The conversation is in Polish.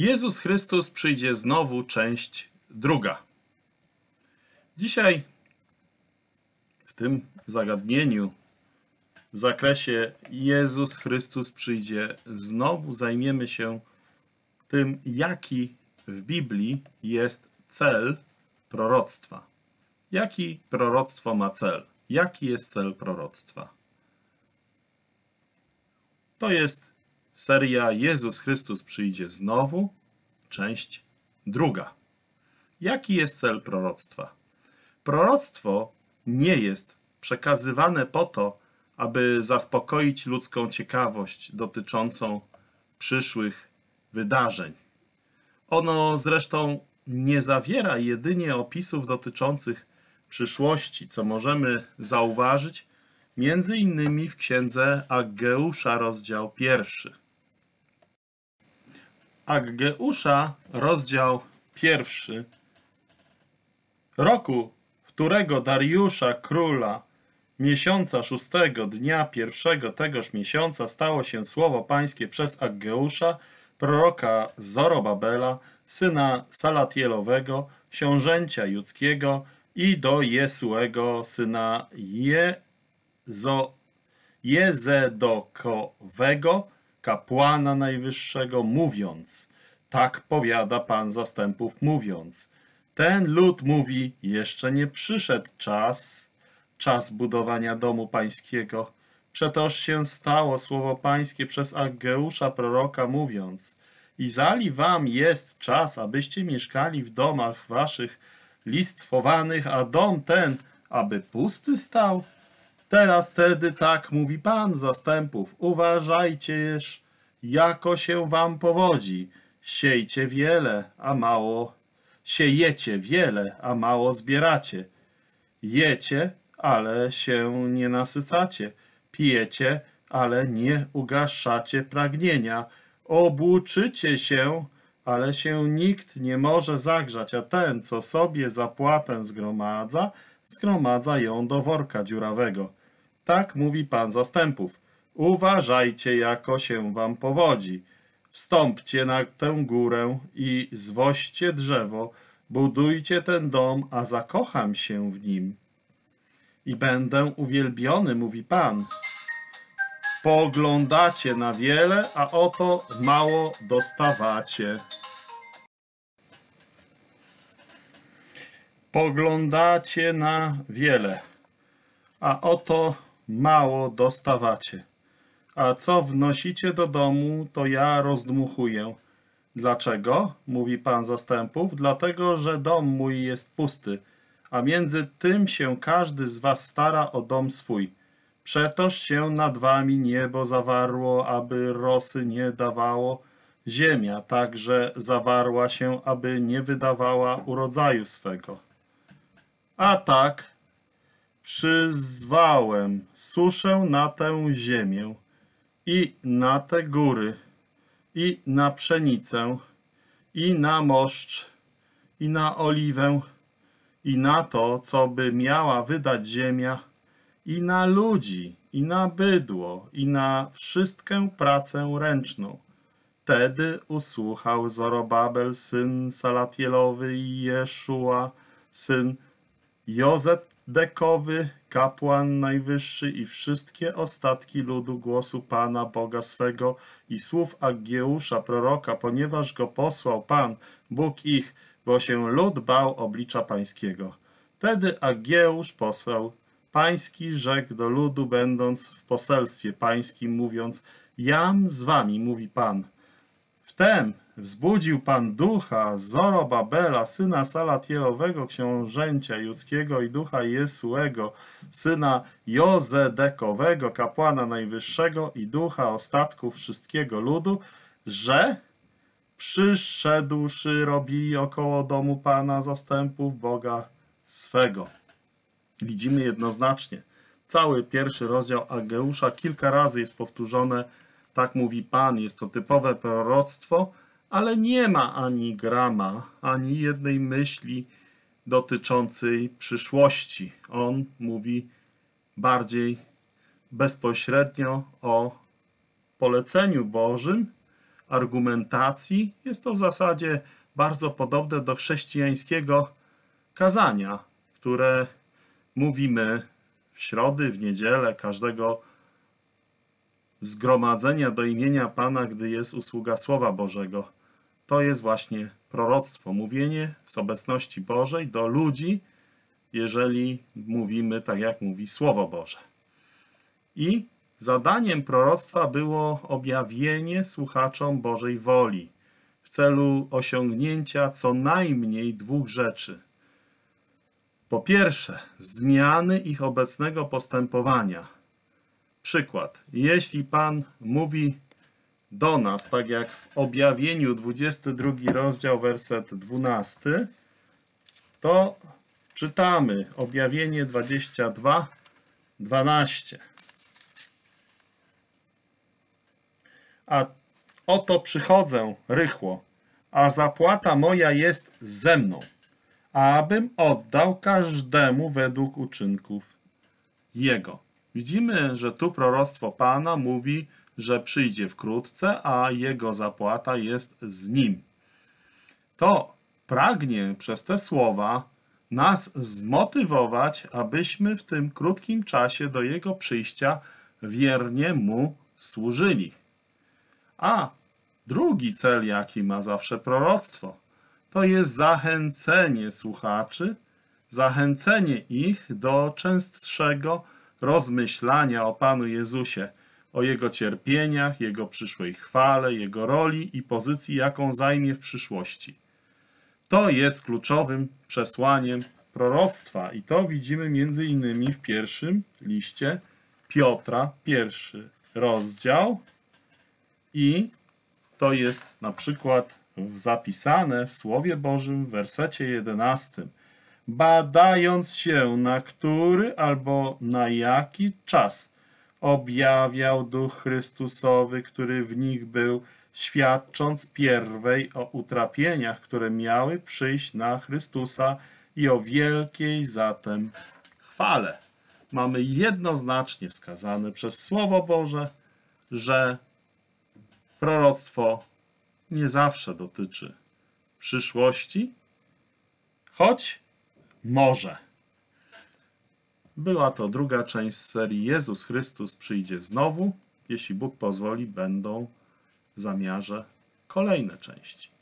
Jezus Chrystus przyjdzie znowu, część druga. Dzisiaj w tym zagadnieniu, w zakresie Jezus Chrystus przyjdzie znowu, zajmiemy się tym, jaki w Biblii jest cel proroctwa. Jaki proroctwo ma cel? Jaki jest cel proroctwa? To jest seria Jezus Chrystus przyjdzie znowu, część druga. Jaki jest cel proroctwa? Proroctwo nie jest przekazywane po to, aby zaspokoić ludzką ciekawość dotyczącą przyszłych wydarzeń. Ono zresztą nie zawiera jedynie opisów dotyczących przyszłości, co możemy zauważyć między innymi w księdze Aggeusza, rozdział 1. Aggeusza, rozdział 1. Roku, którego Dariusza, króla, miesiąca 6, dnia 1 tegoż miesiąca stało się słowo pańskie przez Aggeusza, proroka Zorobabela, syna Salatielowego, książęcia judzkiego, i do Jesuego, syna Jezedokowego, kapłana najwyższego, mówiąc: tak powiada Pan zastępów, mówiąc: ten lud mówi, jeszcze nie przyszedł czas budowania domu pańskiego. Przetoż się stało słowo pańskie przez Aggeusza proroka, mówiąc: i zali wam jest czas, abyście mieszkali w domach waszych listwowanych, a dom ten, aby pusty stał? Teraz tedy tak mówi Pan zastępów: uważajcież, jako się wam powodzi. Siejcie wiele, siejecie wiele, a mało zbieracie. Jecie, ale się nie nasycacie. Pijecie, ale nie ugaszacie pragnienia. Obłuczycie się, ale się nikt nie może zagrzać, a ten, co sobie zapłatę zgromadza ją do worka dziurawego. Tak mówi Pan zastępów: uważajcie, jako się wam powodzi. Wstąpcie na tę górę i zwoźcie drzewo, budujcie ten dom, a zakocham się w nim i będę uwielbiony, mówi Pan. Poglądacie na wiele, a oto mało dostawacie. Poglądacie na wiele, a oto mało dostawacie. A co wnosicie do domu, to ja rozdmuchuję. Dlaczego? Mówi Pan zastępów. Dlatego, że dom mój jest pusty, a między tym się każdy z was stara o dom swój. Przetoż się nad wami niebo zawarło, aby rosy nie dawało. Ziemia także zawarła się, aby nie wydawała urodzaju swego. A tak przyzwałem suszę na tę ziemię i na te góry, i na pszenicę, i na moszcz, i na oliwę, i na to, co by miała wydać ziemia, i na ludzi, i na bydło, i na wszystkę pracę ręczną. Tedy usłuchał Zorobabel, syn Salatielowy, i Jeszua, syn Jozedekowy, kapłan najwyższy, i wszystkie ostatki ludu głosu Pana Boga swego i słów Aggeusza proroka, ponieważ go posłał Pan, Bóg ich, bo się lud bał oblicza pańskiego. Wtedy Aggeusz, poseł pański, rzekł do ludu, będąc w poselstwie pańskim, mówiąc: jam z wami, mówi Pan. Wtem wzbudził Pan ducha Zorobabela, syna Salatielowego, książęcia judzkiego, i ducha Jesuego, syna Jozedekowego, kapłana najwyższego, i ducha ostatków wszystkiego ludu, że przyszedłszy robili około domu Pana zastępów Boga swego. Widzimy jednoznacznie. Cały pierwszy rozdział Aggeusza kilka razy jest powtórzone: tak mówi Pan. Jest to typowe proroctwo, ale nie ma ani grama, ani jednej myśli dotyczącej przyszłości. On mówi bardziej bezpośrednio o poleceniu Bożym, argumentacji. Jest to w zasadzie bardzo podobne do chrześcijańskiego kazania, które mówimy w środy, w niedzielę, każdego zgromadzenia do imienia Pana, gdy jest usługa Słowa Bożego. To jest właśnie proroctwo, mówienie z obecności Bożej do ludzi, jeżeli mówimy tak, jak mówi Słowo Boże. I zadaniem proroctwa było objawienie słuchaczom Bożej woli w celu osiągnięcia co najmniej dwóch rzeczy. Po pierwsze, zmiany ich obecnego postępowania. Przykład. Jeśli Pan mówi do nas, tak jak w objawieniu 22 rozdział, werset 12, to czytamy objawienie 22, 12. A oto przychodzę rychło, a zapłata moja jest ze mną, abym oddał każdemu według uczynków jego. Widzimy, że tu proroctwo Pana mówi, że przyjdzie wkrótce, a jego zapłata jest z nim. To pragnie przez te słowa nas zmotywować, abyśmy w tym krótkim czasie do jego przyjścia wiernie mu służyli. A drugi cel, jaki ma zawsze proroctwo, to jest zachęcenie słuchaczy, zachęcenie ich do częstszego rozmyślania o Panu Jezusie, o Jego cierpieniach, Jego przyszłej chwale, Jego roli i pozycji, jaką zajmie w przyszłości. To jest kluczowym przesłaniem proroctwa i to widzimy między innymi w pierwszym liście Piotra, 1 rozdział, i to jest na przykład zapisane w Słowie Bożym w wersecie 11. Badając się, na który albo na jaki czas objawiał Duch Chrystusowy, który w nich był, świadcząc pierwej o utrapieniach, które miały przyjść na Chrystusa i o wielkiej zatem chwale. Mamy jednoznacznie wskazane przez Słowo Boże, że proroctwo nie zawsze dotyczy przyszłości, choć może. Była to druga część serii Jezus Chrystus przyjdzie znowu. Jeśli Bóg pozwoli, będą w zamiarze kolejne części.